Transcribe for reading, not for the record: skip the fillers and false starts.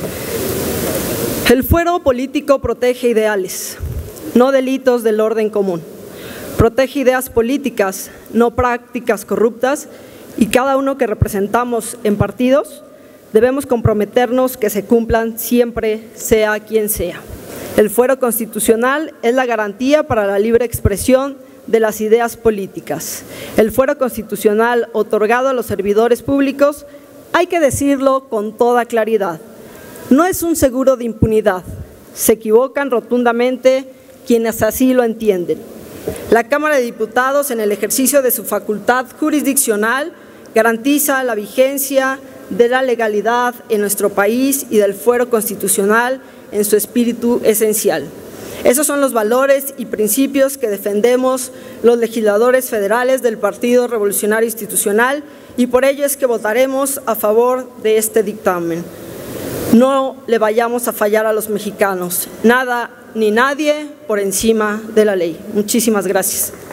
El fuero político protege ideales, no delitos del orden común. Protege ideas políticas, no prácticas corruptas, y cada uno que representamos en partidos debemos comprometernos que se cumplan siempre, sea quien sea. El fuero constitucional es la garantía para la libre expresión de las ideas políticas. El fuero constitucional otorgado a los servidores públicos, hay que decirlo con toda claridad, no es un seguro de impunidad. Se equivocan rotundamente quienes así lo entienden. La Cámara de Diputados, en el ejercicio de su facultad jurisdiccional, garantiza la vigencia de la legalidad en nuestro país y del fuero constitucional en su espíritu esencial. Esos son los valores y principios que defendemos los legisladores federales del Partido Revolucionario Institucional, y por ello es que votaremos a favor de este dictamen. No le vayamos a fallar a los mexicanos, nada ni nadie por encima de la ley. Muchísimas gracias.